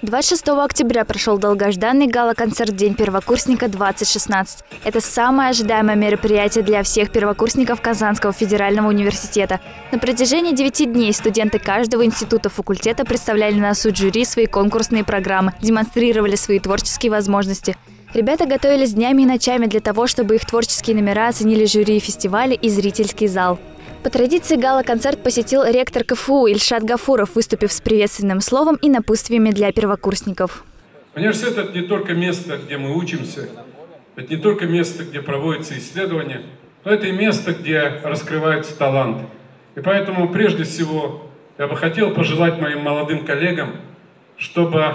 26 октября прошел долгожданный гала-концерт «День первокурсника-2016». Это самое ожидаемое мероприятие для всех первокурсников Казанского федерального университета. На протяжении 9 дней студенты каждого института факультета представляли на суд жюри свои конкурсные программы, демонстрировали свои творческие возможности. Ребята готовились днями и ночами для того, чтобы их творческие номера оценили жюри фестиваля и зрительский зал. По традиции гала-концерт посетил ректор КФУ Ильшат Гафуров, выступив с приветственным словом и напутствиями для первокурсников. Университет – это не только место, где мы учимся, это не только место, где проводятся исследования, но это и место, где раскрываются таланты. И поэтому, прежде всего, я бы хотел пожелать моим молодым коллегам, чтобы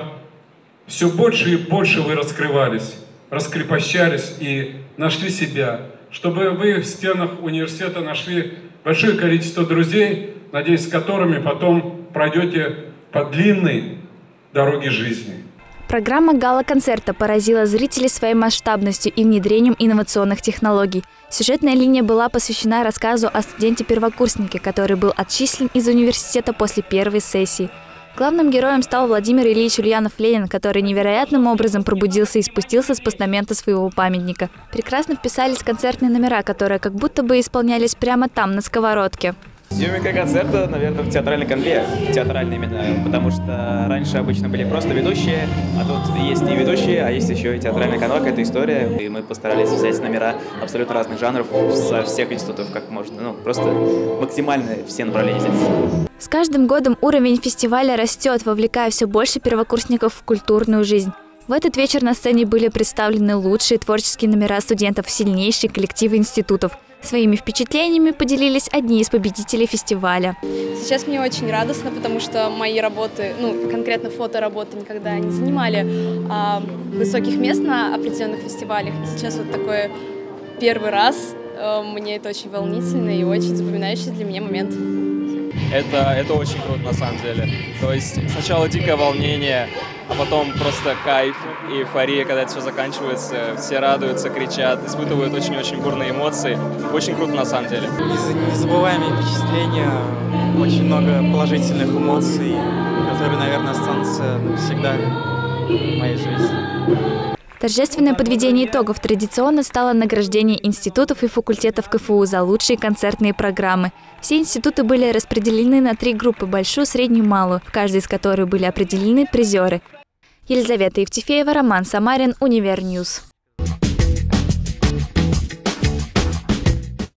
все больше и больше вы раскрывались, раскрепощались и нашли себя, чтобы вы в стенах университета нашли большое количество друзей, надеюсь, с которыми потом пройдете по длинной дороге жизни. Программа гала-концерта поразила зрителей своей масштабностью и внедрением инновационных технологий. Сюжетная линия была посвящена рассказу о студенте-первокурснике, который был отчислен из университета после первой сессии. Главным героем стал Владимир Ильич Ульянов-Ленин, который невероятным образом пробудился и спустился с постамента своего памятника. Прекрасно вписались концертные номера, которые как будто бы исполнялись прямо там, на сковородке. Съемка концерта, наверное, в театральной конве. Театральный именно, потому что раньше обычно были просто ведущие, а тут есть не ведущие, а есть еще и театральная конва, какая-то история. И мы постарались взять номера абсолютно разных жанров со всех институтов, как можно. Просто максимально все направления здесь. С каждым годом уровень фестиваля растет, вовлекая все больше первокурсников в культурную жизнь. В этот вечер на сцене были представлены лучшие творческие номера студентов, сильнейшие коллективы институтов. Своими впечатлениями поделились одни из победителей фестиваля. Сейчас мне очень радостно, потому что мои работы, конкретно фотоработы, никогда не занимали высоких мест на определенных фестивалях. И сейчас вот такой первый раз. Мне это очень волнительно и очень запоминающий для меня момент. Это очень круто на самом деле. То есть сначала дикое волнение, а потом просто кайф и эйфория, когда это все заканчивается. Все радуются, кричат, испытывают очень-очень бурные эмоции. Очень круто на самом деле. Незабываемые впечатления, очень много положительных эмоций, которые, наверное, останутся навсегда в моей жизни. Торжественное подведение итогов традиционно стало награждение институтов и факультетов КФУ за лучшие концертные программы. Все институты были распределены на 3 группы – большую, среднюю и малую, в каждой из которых были определены призеры. Елизавета Евтефеева, Роман Самарин, Универньюз.